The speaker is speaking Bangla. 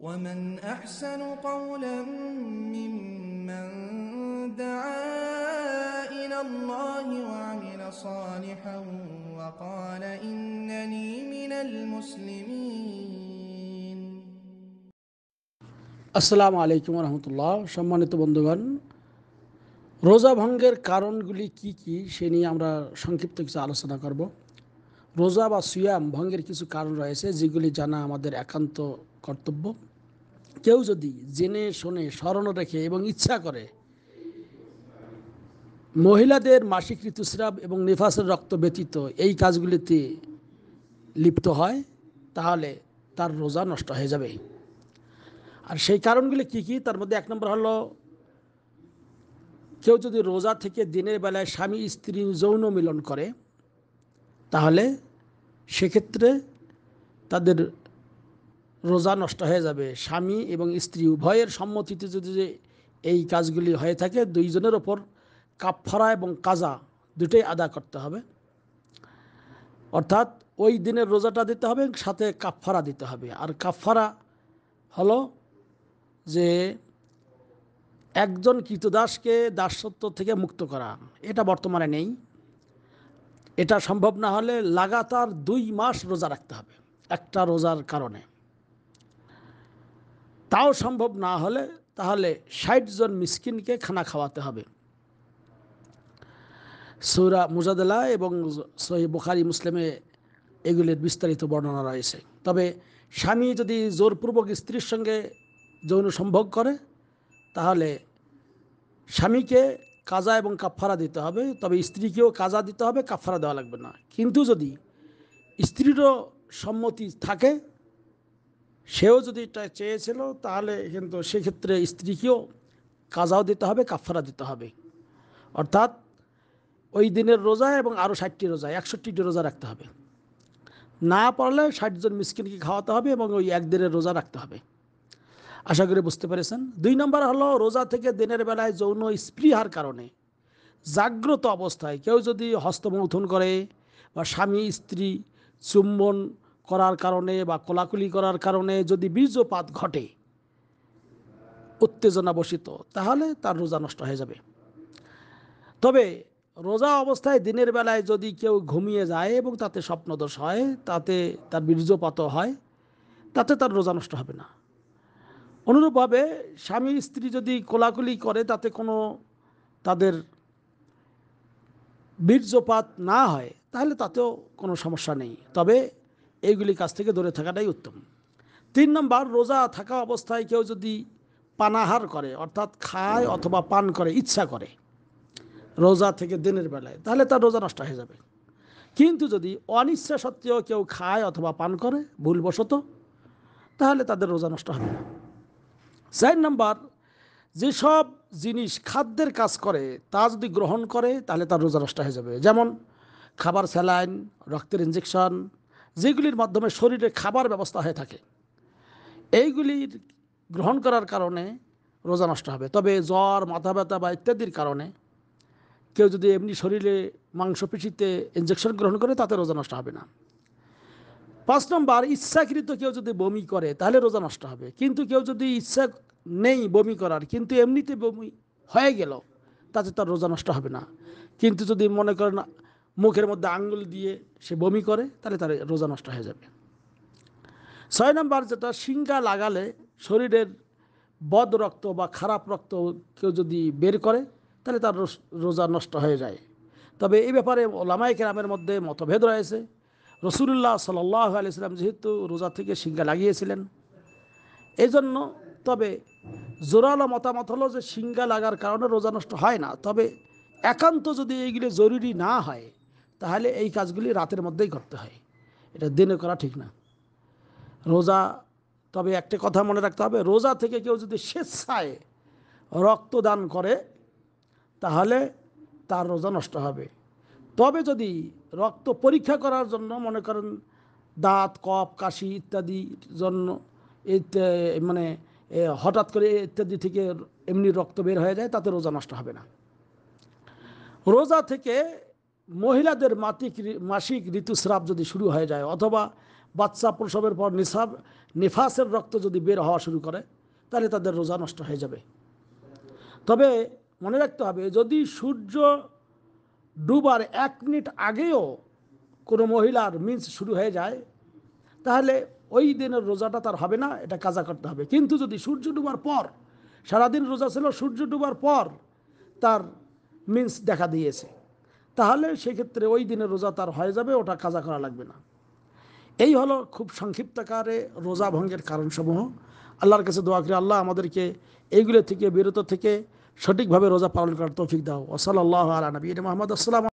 ومن أحسن قولا ممن دعا إلى الله وعمل صالحا وقال إنني من المسلمين। আসসালামু আলাইকুম রহমতুল্লাহ। সম্মানিত বন্ধুগণ, রোজা ভঙ্গের কারণগুলি কি কি সে নিয়ে আমরা সংক্ষিপ্ত কিছু আলোচনা করব। রোজা বা সিয়াম ভঙ্গের কিছু কারণ রয়েছে যেগুলি জানা আমাদের একান্ত কর্তব্য। কেউ যদি জেনে শুনে স্মরণ রেখে এবং ইচ্ছা করে মহিলাদের মাসিক ঋতুস্রাব এবং নিফাসের রক্ত ব্যতীত এই কাজগুলিতে লিপ্ত হয় তাহলে তার রোজা নষ্ট হয়ে যাবে। আর সেই কারণগুলি কি কি, তার মধ্যে এক নম্বর হলো, কেউ যদি রোজা থেকে দিনের বেলায় স্বামী স্ত্রী যৌন মিলন করে তাহলে সেক্ষেত্রে তাদের রোজা নষ্ট হয়ে যাবে। স্বামী এবং স্ত্রী উভয়ের সম্মতিতে যদি এই কাজগুলি হয়ে থাকে, দুইজনের ওপর কাফফারা এবং কাজা দুটোই আদা করতে হবে। অর্থাৎ ওই দিনের রোজাটা দিতে হবে, সাথে কাফফারা দিতে হবে। আর কাফফারা হলো যে একজন কৃতদাসকে দাসত্ব থেকে মুক্ত করা। এটা বর্তমানে নেই। এটা সম্ভব না হলে লাগাতার 2 মাস রোজা রাখতে হবে একটা রোজার কারণে। তাও সম্ভব না হলে তাহলে 60 জন মিসকিনকে খানা খাওয়াতে হবে। সূরা মুজাদালা এবং সহিহ বুখারী মুসলিমে এগুলির বিস্তারিত বর্ণনা রয়েছে। তবে স্বামী যদি জোরপূর্বক স্ত্রীর সঙ্গে যৌন সম্ভোগ করে তাহলে স্বামীকে কাজা এবং কাফফারা দিতে হবে, তবে স্ত্রীকেও কাজা দিতে হবে, কাফফারা দেওয়া লাগবে না। কিন্তু যদি স্ত্রীরও সম্মতি থাকে, সেও যদি এটা চেয়েছিল, তাহলে কিন্তু সেক্ষেত্রে স্ত্রীকেও কাজাও দিতে হবে, কাফফারা দিতে হবে। অর্থাৎ ওই দিনের রোজা এবং আরও 60টি রোজা, 61টি রোজা রাখতে হবে। না পারলে 60 জন মিসকিনকে খাওয়াতে হবে এবং ওই একদিনের রোজা রাখতে হবে। আশা করি বুঝতে পেরেছেন। 2 নম্বর হলো, রোজা থেকে দিনের বেলায় যৌন স্পৃহার কারণে জাগ্রত অবস্থায় কেউ যদি হস্তমৈথুন করে বা স্বামী স্ত্রী চুম্বন করার কারণে বা কোলাকুলি করার কারণে যদি বীর্যপাত ঘটে উত্তেজনা বশিত, তাহলে তার রোজা নষ্ট হয়ে যাবে। তবে রোজা অবস্থায় দিনের বেলায় যদি কেউ ঘুমিয়ে যায় এবং তাতে স্বপ্নদোষ হয়, তাতে তার বীর্যপাত হয়, তাতে তার রোজা নষ্ট হবে না। অনুরূপভাবে স্বামী স্ত্রী যদি কোলাকুলি করে তাতে কোনো তাদের বীর্যপাত না হয় তাহলে তাতেও কোনো সমস্যা নেই। তবে এইগুলি কাছ থেকে দূরে থাকাটাই উত্তম। 3 নম্বর, রোজা থাকা অবস্থায় কেউ যদি পানাহার করে, অর্থাৎ খায় অথবা পান করে, ইচ্ছা করে রোজা থেকে দিনের বেলায়, তাহলে তার রোজা নষ্ট হয়ে যাবে। কিন্তু যদি অনিচ্ছা সত্ত্বেও কেউ খায় অথবা পান করে ভুলবশত, তাহলে তাদের রোজা নষ্ট হবে না। 4 নম্বর, যেসব জিনিস খাদ্যের কাজ করে তা যদি গ্রহণ করে তাহলে তার রোজা নষ্ট হয়ে যাবে। যেমন খাবার, স্যালাইন, রক্তের ইঞ্জেকশন, যেগুলির মাধ্যমে শরীরে খাবার ব্যবস্থা হয়ে থাকে, এইগুলির গ্রহণ করার কারণে রোজা নষ্ট হবে। তবে জ্বর, মাথা ব্যথা বা ইত্যাদির কারণে কেউ যদি এমনি শরীরে মাংসপেশিতে ইঞ্জেকশন গ্রহণ করে তাতে রোজা নষ্ট হবে না। 5 নম্বর, ইচ্ছাকৃত কেউ যদি বমি করে তাহলে রোজা নষ্ট হবে। কিন্তু কেউ যদি ইচ্ছা নেই বমি করার, কিন্তু এমনিতে বমি হয়ে গেল, তাতে তার রোজা নষ্ট হবে না। কিন্তু যদি মনে করেন মুখের মধ্যে আঙ্গুল দিয়ে সে বমি করে, তাহলে তার রোজা নষ্ট হয়ে যাবে। 6 নম্বর, যেটা শিঙ্গা লাগালে শরীরের বদ রক্ত বা খারাপ রক্ত কেউ যদি বের করে তাহলে তার রোজা নষ্ট হয়ে যায়। তবে এই ব্যাপারে ওলামায়ে কেরামের মধ্যে মতভেদ রয়েছে। রাসূলুল্লাহ সাল্লাল্লাহু আলাইহি ওয়াসাল্লাম যেহেতু রোজা থেকে শিঙ্গা লাগিয়েছিলেন, এই জন্য, তবে জোরালো মতামত হলো যে শিঙ্গা লাগার কারণে রোজা নষ্ট হয় না। তবে একান্ত যদি এইগুলি জরুরি না হয় তাহলে এই কাজগুলি রাতের মধ্যেই করতে হয়, এটা দিনে করা ঠিক না। রোজা, তবে একটা কথা মনে রাখতে হবে, রোজা থেকে কেউ যদি স্বেচ্ছায় রক্তদান করে তাহলে তার রোজা নষ্ট হবে। তবে যদি রক্ত পরীক্ষা করার জন্য, মনে করেন দাঁত, কফ, কাশি ইত্যাদির জন্য, মানে হঠাৎ করে ইত্যাদি থেকে এমনি রক্ত বের হয়ে যায়, তাতে রোজা নষ্ট হবে না। রোজা থেকে মহিলাদের মাসিক ঋতুস্রাব যদি শুরু হয়ে যায় অথবা বাচ্চা প্রসবের পর নিফাসের রক্ত যদি বের হওয়া শুরু করে, তাহলে তাদের রোজা নষ্ট হয়ে যাবে। তবে মনে রাখতে হবে, যদি সূর্য ডুবার 1 মিনিট আগেও কোনো মহিলার মিন্স শুরু হয়ে যায়, তাহলে ওই দিনের রোজাটা তার হবে না, এটা কাজা করতে হবে। কিন্তু যদি সূর্য ডুবার পর, সারাদিন রোজা ছিল, সূর্য ডুবার পর তার মিন্স দেখা দিয়েছে, তাহলে সেক্ষেত্রে ওই দিনের রোজা তার হয়ে যাবে, ওটা কাজা করা লাগবে না। এই হলো খুব সংক্ষিপ্তকারে রোজা ভঙ্গের কারণসমূহ। আল্লাহর কাছে দোয়া করি আল্লাহ আমাদেরকে এইগুলো থেকে বিরত থেকে সঠিকভাবে রোজা পালন করার তৌফিক দাও। ওয়া সাল্লাল্লাহু আলা নবিয়িনা মুহাম্মদ। আসসালামু